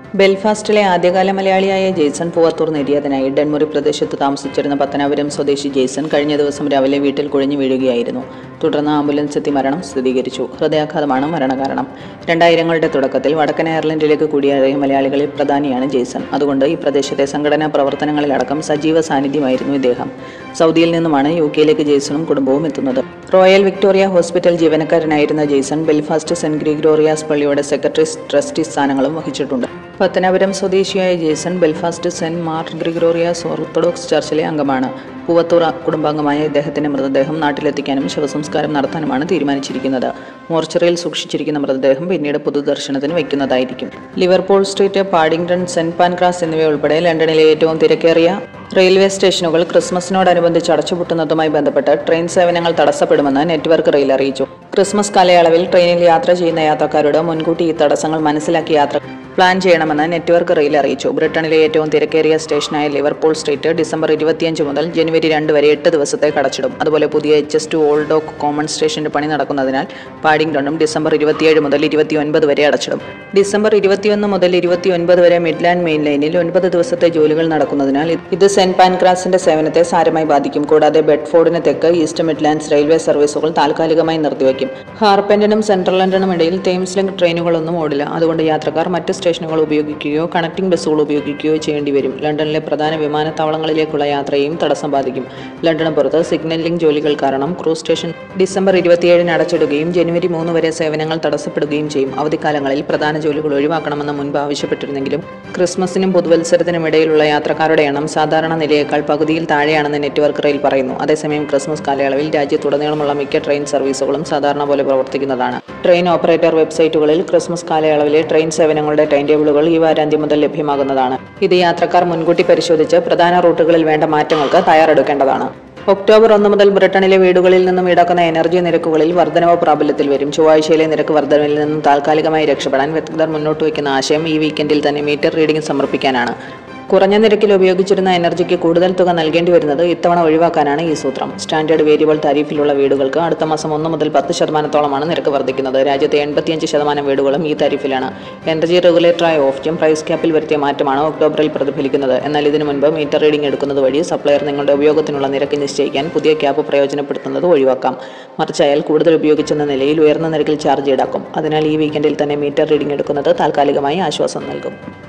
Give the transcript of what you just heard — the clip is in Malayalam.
ബെൽഫാസ്റ്റിലെ ആദ്യകാല മലയാളിയായ ജെയ്സൺ പൂവത്തൂർ നിര്യാതനായി ഡെൻമുറി പ്രദേശത്ത് താമസിച്ചിരുന്ന പത്തനാപുരം സ്വദേശി ജെയ്സൺ കഴിഞ്ഞ ദിവസം രാവിലെ വീട്ടിൽ കുഴഞ്ഞു വീഴുകയായിരുന്നു. തുടർന്ന് ആംബുലൻസ് എത്തി മരണം സ്ഥിരീകരിച്ചു. ഹൃദയാഘാതമാണ് മരണകാരണം. 2000ങ്ങളുടെ തുടക്കത്തിൽ വടക്കൻ അയർലൻഡിലേക്ക് കുടിയേറിയ മലയാളികളിൽ പ്രധാനിയാണ് ജെയ്സൺ. അതുകൊണ്ട് ഈ പ്രദേശത്തെ സംഘടനാ പ്രവർത്തനങ്ങളിലടക്കം സജീവ സാന്നിധ്യമായിരുന്നു ഇദ്ദേഹം. സൗദിയിൽ നിന്നുമാണ് UK-യിലേക്ക് ജെയ്സണും കുടുംബവും എത്തുന്നത്. റോയൽ വിക്ടോറിയ ഹോസ്പിറ്റൽ ജീവനക്കാരനായിരുന്ന ജെയ്സൺ ബെൽഫാസ്റ്റ് സെന്റ് ഗ്രിഗോറിയാസ് പള്ളിയുടെ സെക്രട്ടറി ട്രസ്റ്റി സ്ഥാനങ്ങളും വഹിച്ചിട്ടുണ്ട്. പത്തനാപുരം സ്വദേശിയായ Jason Belfast Saint Mark Gregorios Orthodox ചർച്ചിലെ അംഗമാണ്. പൂവത്തൂർ കുടുംബാംഗമായ ഇദ്ദേഹത്തിന്റെ മൃതദേഹം നാട്ടിലെത്തിക്കാനും ശവസംസ്കാരം നടത്താനുമാണ് തീരുമാനിച്ചിരിക്കുന്നത്. മോർച്ചറിയിൽ സൂക്ഷിച്ചിരിക്കുന്ന മൃതദേഹം പിന്നീട് പൊതുദർശനത്തിന് വയ്ക്കുന്നതായിരിക്കും. Liverpool Street, Paddington, Saint Pancras എന്നിവയുൾപ്പെടെ ലണ്ടനിലെ ഏറ്റവും തിരക്കേറിയ റെയിൽവേ സ്റ്റേഷനുകൾ ക്രിസ്മസിനോടനുബന്ധിച്ച് അടച്ചുപൂട്ടുന്നതുമായി ബന്ധപ്പെട്ട് ട്രെയിൻ സേവനങ്ങൾ തടസ്സപ്പെടുമെന്ന് നെറ്റ്വർക്ക് റെയിൽ അറിയിച്ചു. ക്രിസ്മസ് കാലയളവിൽ ട്രെയിനിൽ യാത്ര ചെയ്യുന്ന യാത്രക്കാരോട് മുൻകൂട്ടി ഈ തടസ്സങ്ങൾ മനസ്സിലാക്കി യാത്ര പ്ലാൻ ചെയ്യണമെന്ന് നെറ്റ്വർക്ക് റെയിൽ അറിയിച്ചു. ബ്രിട്ടനിലെ ഏറ്റവും തിരക്കേറിയ സ്റ്റേഷനായ ലിവർപൂൾ സ്ട്രീറ്റ് ഡിസംബർ 25 മുതൽ ജനുവരി 2 വരെ 8 ദിവസത്തേക്ക് അടച്ചിടും. അതുപോലെ പുതിയ HS2 ഓൾഡ് ഓക്ക് കോമൺ സ്റ്റേഷന്റെ പണി നടക്കുന്നതിനാൽ പാഡിംഗ്ടണും ഡിസംബർ 27 മുതൽ 29 വരെ അടച്ചിടും. ഡിസംബർ 21 മുതൽ 29 വരെ മിഡ്ലാൻഡ് മെയിൻ ലൈനിൽ 9 ദിവസത്തെ ജോലികൾ നടക്കുന്നതിനാൽ ഇത് സെന്റ് പാൻക്രാസിന്റെ സേവനത്തെ സാരമായി ബാധിക്കും. കൂടാതെ ബെഡ്ഫോർഡിന് തെക്ക് ഈസ്റ്റ് മിഡ്ലാൻഡ്സ് റെയിൽവേ സർവീസുകൾ താൽക്കാലികമായി നിർത്തിവയ്ക്കും. ഹാർപെന്റനും സെൻട്രൽ ലണ്ടനും ഇടയിൽ തേംസ് ലിങ്ക് ട്രെയിനുകളൊന്നും ഓടില്ല. അതുകൊണ്ട് യാത്രക്കാർ മറ്റ് സ്റ്റേഷനുകൾ ഉപയോഗിക്കുകയോ കണക്റ്റിംഗ് ബസ്സുകൾ ഉപയോഗിക്കുകയോ ചെയ്യേണ്ടി വരും. ലണ്ടനിലെ പ്രധാന വിമാനത്താവളങ്ങളിലേക്കുള്ള യാത്രയും തടസ്സം ബാധിക്കും. ലണ്ടന് പുറത്ത് സിഗ്നലിംഗ് ജോലികൾ കാരണം ക്രൂസ് സ്റ്റേഷൻ ഡിസംബർ 27 അടച്ചിടുകയും ജനുവരി 3 വരെ സേവനങ്ങൾ തടസ്സപ്പെടുകയും ചെയ്യും. അവധിക്കാലങ്ങളിൽ പ്രധാന ജോലികൾ ഒഴിവാക്കണമെന്ന് മുൻപ് ആവശ്യപ്പെട്ടിരുന്നെങ്കിലും ക്രിസ്മസിനും പുതുവത്സരത്തിനും ഇടയിലുള്ള യാത്രക്കാരുടെ എണ്ണം സാധാരണ നിലയേക്കാൾ പകുതിയിൽ താഴെയാണെന്ന് നെറ്റ്വർക്ക് റെയിൽ പറയുന്നു. അതേസമയം ക്രിസ്മസ് കാലയളവിൽ രാജ്യത്തുടനീളമുള്ള മിക്ക ട്രെയിൻ സർവീസുകളും സാധാരണ പോലെ പ്രവർത്തിക്കുന്നതാണ്. ട്രെയിൻ ഓപ്പറേറ്റർ വെബ്സൈറ്റുകളിൽ ക്രിസ്മസ് കാലയളവിലെ ട്രെയിൻ സേവനങ്ങളുടെ ടൈം ടേബിളുകൾ ഈ വാരാന്ത്യം മുതൽ ലഭ്യമാകുന്നതാണ്. ഇത് യാത്രക്കാർ മുൻകൂട്ടി പരിശോധിച്ച് പ്രധാന റൂട്ടുകളിൽ വേണ്ട മാറ്റങ്ങൾക്ക് തയ്യാറെടുക്കേണ്ടതാണ്. ഒക്ടോബർ 1 മുതൽ ബ്രിട്ടനിലെ വീടുകളിൽ നിന്നും ഈടാക്കുന്ന എനർജി നിരക്കുകളിൽ വർധനവ് പ്രാബല്യത്തിൽ വരും. ചൊവ്വാഴ്ചയിലെ നിരക്ക് വർധനവിൽ നിന്നും താൽക്കാലികമായി രക്ഷപ്പെടാൻ വിദഗ്ധർ മുന്നോട്ട് വയ്ക്കുന്ന ആശയം ഈ വീക്കെൻഡിൽ തന്നെ മീറ്റർ റീഡിംഗ് സമർപ്പിക്കാനാണ്. കുറഞ്ഞ നിരക്കിൽ ഉപയോഗിച്ചിരുന്ന എനർജിക്ക് കൂടുതൽ തുക നൽകേണ്ടി വരുന്നത് ഇത്തവണ ഒഴിവാക്കാനാണ് ഈ സൂത്രം. സ്റ്റാൻഡേർഡ് വേരിയബിൾ താരിഫിലുള്ള വീടുകൾക്ക് അടുത്ത മാസം 1 മുതൽ 10% നിരക്ക് വർദ്ധിക്കുന്നത്. രാജ്യത്തെ 85% വീടുകളും ഈ താരിഫിലാണ്. എനർജി റെഗുലേറ്ററായ ഓഫ്ജം പ്രൈസ് ക്യാപ്പിൽ വരുത്തിയ മാറ്റമാണ് ഒക്ടോബറിൽ പ്രതിഫലിക്കുന്നത്. എന്നാൽ ഇതിനു മുൻപ് മീറ്റർ റീഡിംഗ് എടുക്കുന്നത് വഴി സപ്ലയർ നിങ്ങളുടെ ഉപയോഗത്തിനുള്ള നിരക്ക് നിശ്ചയിക്കാൻ പുതിയ ക്യാപ്പ് പ്രയോജനപ്പെടുത്തുന്നത് ഒഴിവാക്കാം. മറിച്ച് അയാൾ കൂടുതൽ ഉപയോഗിച്ചെന്ന നിലയിൽ ഉയർന്ന നിരക്കിൽ ചാർജ് ഈടാക്കും. അതിനാൽ ഈ വീക്കെൻഡിൽ തന്നെ മീറ്റർ റീഡിംഗ് എടുക്കുന്നത് താൽക്കാലികമായി ആശ്വാസം നൽകും.